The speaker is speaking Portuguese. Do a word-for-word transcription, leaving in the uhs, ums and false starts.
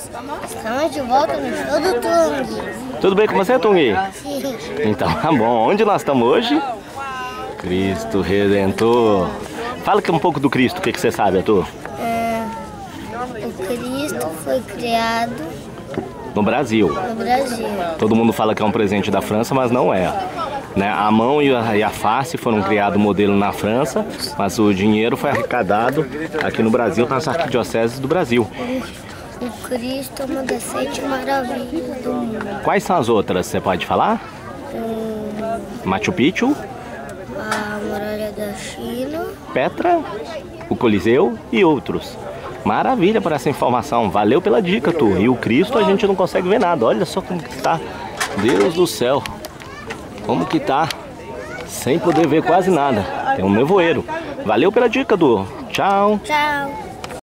Estamos de volta no show do Tung. Tudo bem com você, Tung? Sim. Então tá bom. Onde nós estamos hoje? Cristo Redentor. Fala aqui um pouco do Cristo, o que, que você sabe, Arthur? É, o Cristo foi criado No Brasil. no Brasil. Todo mundo fala que é um presente da França, mas não é. Né? A mão e a, e a face foram criados modelo na França, mas o dinheiro foi arrecadado aqui no Brasil, nas arquidioceses do Brasil. O Cristo é uma das sete maravilhas do mundo. Quais são as outras, você pode falar? Hum, Machu Picchu, a muralha da China. Petra, o Coliseu e outros. Maravilha por essa informação, valeu pela dica, tu. E o Cristo a gente não consegue ver nada, olha só como que tá. Deus do céu, como que tá, sem poder ver quase nada. Tem um nevoeiro. Valeu pela dica, Du. Tchau. Tchau.